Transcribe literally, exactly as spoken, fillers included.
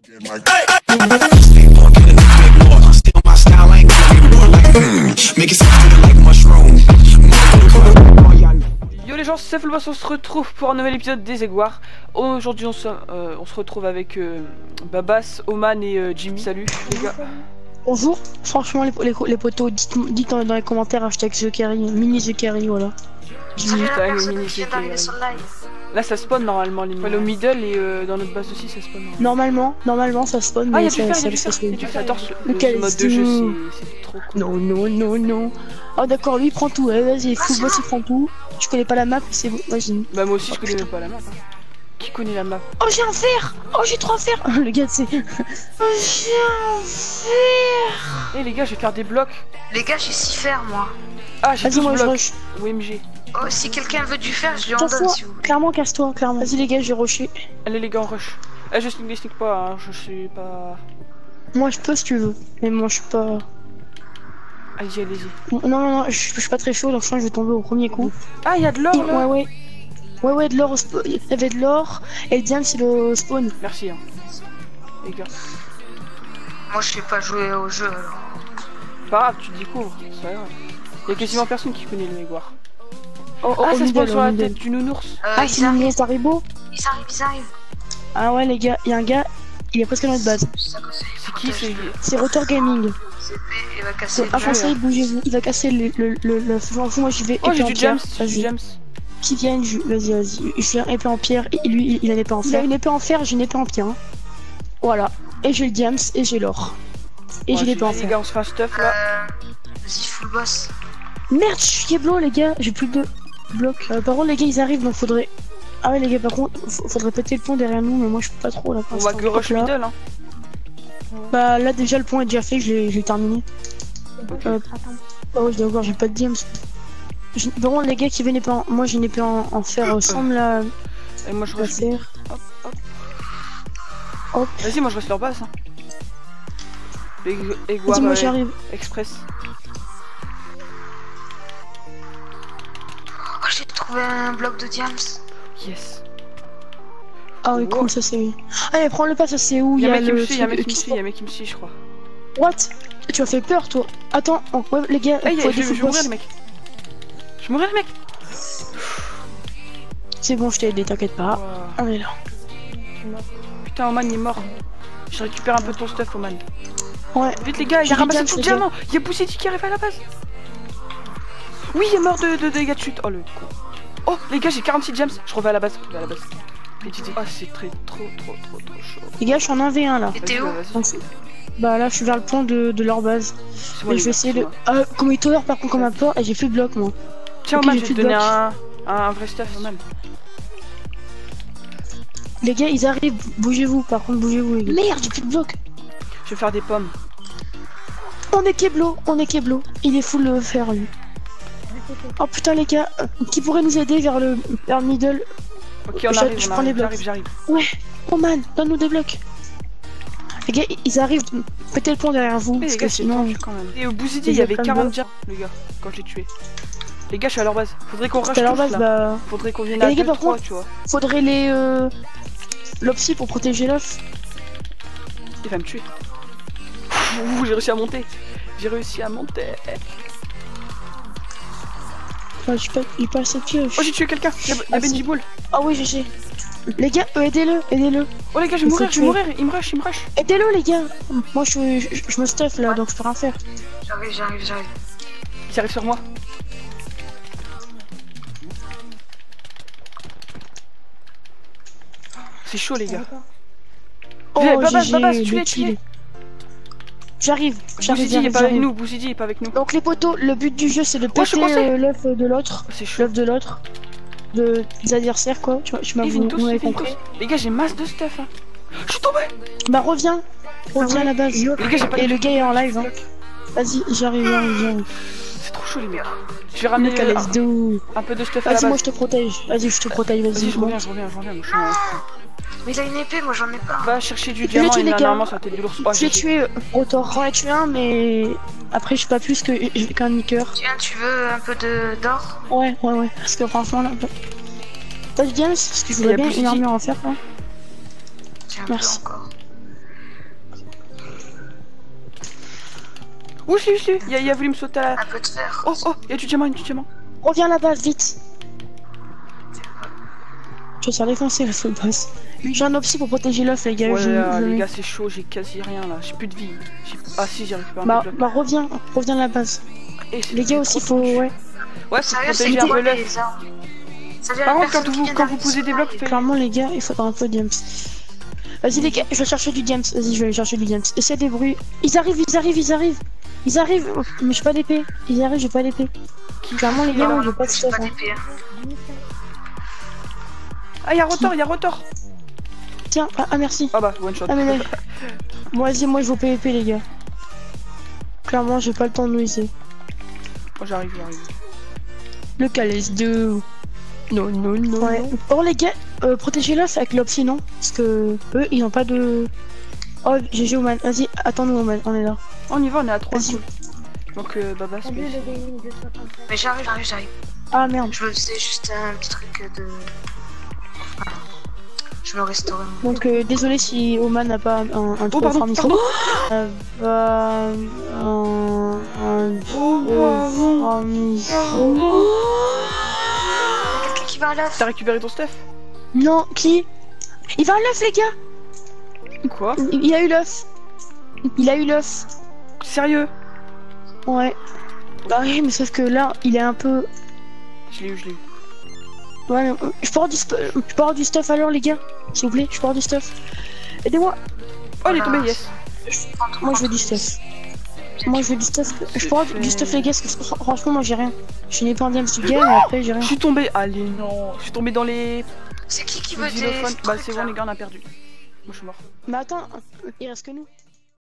Yo les gens, c'est Fullboss, on se retrouve pour un nouvel épisode des Egoirs. Aujourd'hui on, se, euh, on se retrouve avec euh, Babas, Oman et euh, Jimmy. Salut les gars. Bonjour, franchement les, les, les potos, dites, dites dans, dans les commentaires hashtag TheCarry, mini TheCarry, voilà. Jimmy, là ça spawn normalement, les middle. Au middle et euh, dans notre base aussi ça spawn. Normalement, normalement, normalement ça spawn. Ah, mais y'a du fer, ça, y'a du ça, fer, ça, y'a du fer. J'adore ce, lequel, ce mode de jeu, c'est trop cool. Non, non, non, non. Oh d'accord, lui il prend tout, eh, vas-y, Fullboss il prend tout. Je connais pas la map, c'est bon, vas-y. Bah moi aussi je connais même pas la map. Hein. Qui connaît la map? Oh j'ai un fer. Oh j'ai trois fers. Le gars c'est... Oh j'ai un fer. Eh les gars, je vais faire des blocs. Les gars, j'ai six fers moi. Ah j'ai douze moi, blocs. O M G. Oh, si quelqu'un veut du fer, je lui en donne si vous voulez. Clairement, casse-toi, clairement. Vas-y les gars, j'ai rushé. Allez les gars, on rush. Eh je sneak, sneak pas, hein. Je suis pas... Moi je peux si tu veux, mais moi je suis pas... Allez-y, allez-y. Non, non, non, je, je suis pas très chaud, donc je pense que je vais tomber au premier coup. Ah, il y a de l'or là. Ouais, ouais. Ouais, ouais, de l'or au spawn. Il y avait de l'or, et Diane c'est le spawn. Merci, hein. Les gars. Moi je sais pas jouer au jeu alors. Pas grave, tu découvres, c'est pas grave. Il y a quasiment personne qui connaît le Egoir. Oh, ah, oh, ça spawn middle, sur la middle. tête du nounours. Euh, Ah, c'est arrivent. une Haribo. Ils arrivent, ils arrivent. Ah ouais les gars, il y a un gars, il est presque dans notre base. C'est qui c'est? C'est Rotor Gaming. C P, il va casser le Avancez, jeu. bougez-vous. Il va casser le le le le feu en fou, moi j'y vais. Oh épée j'ai en du pierre. James, j'ai du Vas-y. James. Qui viennent, je... vas-y, vas-y. Je viens épée en pierre, et lui il, il a une épée en fer. Il a une épée en fer, j'ai une épée en pierre. Hein. Voilà. Et j'ai le Diams, et j'ai l'or. Et Ouais, j'ai l'épée en les fer. gars, on se fait un stuff là. Euh... Vas-y, Fullboss. Merde, je suis Keblo les gars, j'ai plus de blocs. Euh, par contre les gars ils arrivent donc faudrait... Ah ouais les gars par contre, faudrait péter le pont derrière nous mais moi je peux pas trop là. On va que rush là. middle hein. Bah là déjà le pont est déjà fait, je l'ai terminé. Okay. Euh... Oh ouais, je dois voir, j'ai pas de Diams. Je... Par contre les gars qui viennent pas en... Moi j'ai une épée en, en fer ensemble là. Et moi je rush. faire. Hop, hop. Hop. Vas-y, moi je reste leur base. Hein. Les Egoirs Vas-y moi euh, j'arrive. Express. Oh, j'ai trouvé un bloc de Diams. Yes. Ah oui, Wow. cool, ça c'est... Allez, prends le pas, ça c'est où? Y'a un mec qui me le suit, y'a un truc mec qui me qui suit, y'a un mec qui me suit, je crois. What? Tu as fait peur, toi? Attends, oh, ouais, les gars, Hey, faut je, des je vais mourir Fullboss. le mec. Je vais mourir le mec. C'est bon, je t'ai aidé, t'inquiète pas. Wow. On est là. Putain, Oman il est mort. Je récupère un peu de ton stuff, Oman. Ouais. Vite les gars, il J'ai a ramassé Diams, tout le les gars. diamant. Y'a Pousseti qui arrive à la base. Oui, il est mort de, de dégâts de chute. Oh le con. Oh les gars, j'ai quarante-six gems. Je reviens à la base. Je reviens à la base. Oh, c'est très trop trop trop trop chaud. Les gars, je suis en un v un là. Et t'es Vas-y, où? bah, vas-y. Donc, bah là, je suis vers le pont de, de leur base. C'est moi, Et les je vais gars, essayer c'est de... moi. Ah, comme il tower par contre comme un port, et j'ai plus de bloc moi. Tiens, Ok, Oman, j'ai je vais plus te de donner blocs. un, un vrai stuff, Oman. Les gars, ils arrivent, bougez-vous, par contre, bougez-vous les gars. Merde, j'ai plus de bloc. Je vais faire des pommes. On est Keblo, on est Keblo. Il est full le fer lui. Oh putain les gars, euh, qui pourrait nous aider vers le, vers le middle? Ok, on Je- arrive, je on prends les arrive, blocs. j'arrive, j'arrive. Ouais, oh man, donne-nous des blocs. Les gars, ils arrivent, pétez le pont derrière vous, Mais parce les que gars, c'est sinon... tendu quand même. Et au Bouzidi, Ils il y avait apprennent quarante de- diamants, les gars, quand je l'ai tué. Les gars, je suis à leur base. Faudrait qu'on rush À leur tous, base, là. bah... Faudrait qu'on vienne Et à les gars, deux par trois, contre- tu vois. Faudrait les... Euh... L'opsi pour protéger l'œuf. Il va me tuer. Ouh, j'ai réussi à monter. J'ai réussi à monter. Enfin, je pas, il passe à pied. Oh, j'ai tué quelqu'un. Il y a, il y a Ah, Benji si. Bull. Ah oui, G G. Les gars, euh, aidez-le, aidez-le. Oh, les gars, je vais Il faut mourir, je vais tuer. mourir. Il me rush, il me rush. Aidez-le les gars. Moi je, suis- je, je me stuff là, donc je peux rien faire. J'arrive, j'arrive, j'arrive. Il arrive sur moi. C'est chaud, les gars. Oh, Viens, Babas, G G, Babas, le tuez, kill. tuez. J'arrive, j'arrive, Bouzidi, il est j'arrive, pas avec j'arrive. nous. Bouzidi, il est pas avec nous. Donc les potos, le but du jeu c'est de Oh, je suis péter coincé. euh, l'œuf de l'autre, Oh, c'est chaud. l'œuf de l'autre, de des adversaires quoi. Tu vois, tu m'as Ils vu, viennent tous, vous ils m'avez viennent compris. tous. Les gars, j'ai masse de stuff. Hein. Je suis tombé. Bah reviens, reviens à la base. Les gars, j'ai pas Et de- le gars est en live. Hein. Vas-y, j'arrive, j'arrive, j'arrive. C'est trop chaud, les mecs. Je vais ramener Mec, euh, let's do. un peu de stuff à la Vas-y, moi base. je te protège. Vas-y, je te protège, Vas-y, vas-y. je reviens, je reviens, je reviens. Moi, je suis en- Mais il a une épée, moi j'en ai pas. Va chercher du l'ai diamant tué, et les gars. normalement sur la tête de l'ours. Oh, J'ai j'ai- tué Rotor, j'en ai tué un, mais après je suis pas plus que j'ai qu'un niqueur. Tiens, tu veux un peu de d'or? Ouais, ouais, ouais. Parce que franchement là. T'as du Diams? Parce que je Il y a voudrais bien plus une ici. armure en fer là. Tiens, un peu Merci. encore. Ouh, je l'ai, je l'ai. Il a, il a voulu me sauter à la... Un peu de fer. Oh, oh, il y a du diamant, il y a du diamant. Reviens à la base, vite. Je vais se faire défoncer la full base. J'ai un opsi pour protéger l'œuf, les gars. Ouais, je, là, je les mets. gars, c'est chaud, j'ai quasi rien là. J'ai plus de vie. J'ai- Ah si, j'ai récupéré un Bah, bloc. bah reviens, reviens à la base. Et c'est- Les gars c'est aussi, trop faut... tendu. Ouais. Ouais, faut Sérieux, c'est protéger un quoi peu l'œuf. les armes? Ça vient Par la contre, quand personne qui vous, vient quand vous d'arriver posez des sur blocs, la- faites... Clairement, les gars, il faudra un peu de diams. Vas-y, les gars, je vais chercher du diams. Vas-y, je vais aller chercher du diams. Essaie des bruits. Ils arrivent, ils arrivent, ils arrivent. Ils arrivent. Mais j'ai pas d'épée. Ils arrivent, j'ai pas d'épée. Clairement, les gars, moi, j'ai pas de J'ai stuff. pas Hein. d'épée, hein. Ah, y'a Rotor, y'a Rotor. Tiens, ah, ah, merci. Ah bah, one shot. Ah, mais là, moi, vas-y, moi, je vais au P V P, les gars. Clairement, j'ai pas le temps de noiser. Oh, j'arrive, j'arrive. Le Calès deux. Non, non, non. Ouais. Bon, les gars, euh, protégez l'œuf avec l'opsi, non? Parce que eux, ils ont pas de. Oh, G G Oman. Vas-y, attends-nous, Oman, on est là. On y va, on est à trois. Vas-y. Cool. Donc, euh, Baba, c'est... Mais j'arrive, j'arrive, j'arrive. Ah merde. Je me faisais juste un petit truc de... Voilà. Je me restaurais. Donc, euh, désolé si Oman n'a pas un, un Oh, pardon, farm pardon. Euh, bah, un, un, Oh, euh, pardon. farm- Quelqu'un qui va à l'œuf. T'as récupéré ton stuff? Non, qui? Il va à l'œuf, les gars. Quoi? Il il a eu l'œuf. Il a eu l'œuf. Sérieux? Ouais. Bah oui, mais sauf que là, il est un peu... Je l'ai eu, je l'ai eu. Ouais, mais, euh, je peux avoir du, sp- je peux avoir du stuff alors, les gars? S'il vous plaît, je peux avoir du stuff. Aidez-moi. Oh, il est Voilà. tombé, yes. Moi, je veux du stuff. Moi, je veux du stuff. Je peux avoir du- du stuff, les gars, parce que fr- franchement, moi, j'ai rien. Je suis né pas en diams du game, et après, j'ai rien. Je suis tombé. Allez, non. Je suis tombé dans les... C'est qui qui les veut des... xylophones. Bah, trucs, c'est bon, là les gars, on a perdu. Moi, je suis mort. Mais attends, il reste que nous.